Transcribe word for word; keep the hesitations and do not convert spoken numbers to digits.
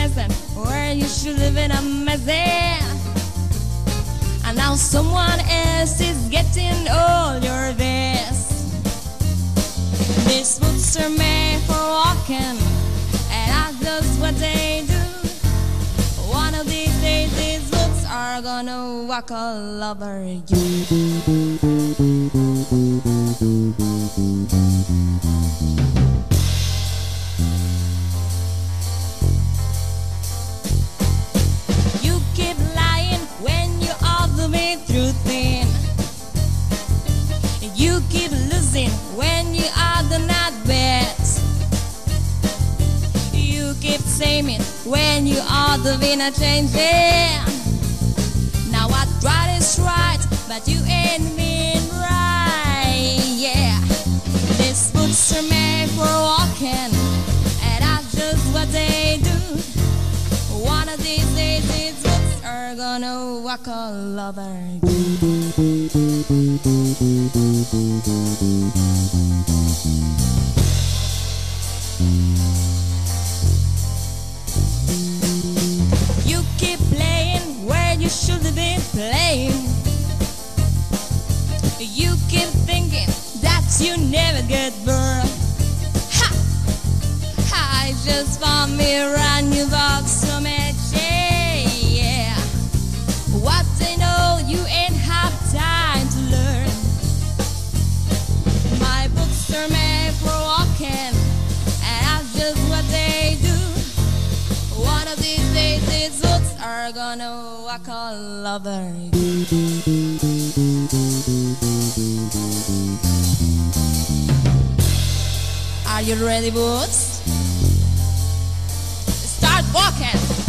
present where you should live in a mess. And now someone else is getting all your best. These boots are made for walking, and that's just what they do. One of these days these boots are gonna walk all over you. You keep lying when you ought to be truthin. You keep losing when you ought to not bet. You keep saying when you ought to be not changing. Now I tried is right, but you ain't been right, yeah. These boots are made for walking, and that's just what they do. One of these days these boots are gonna walk all over you. You keep playing where you should have been playing. You keep thinking that you never get bored. Ha! I just found me around you about so much, yeah. What they know you ain't have time to learn. My books are made for walking, and that's just what they do. One of these days these books are gonna walk all over you. Are you ready, boots? Start walking!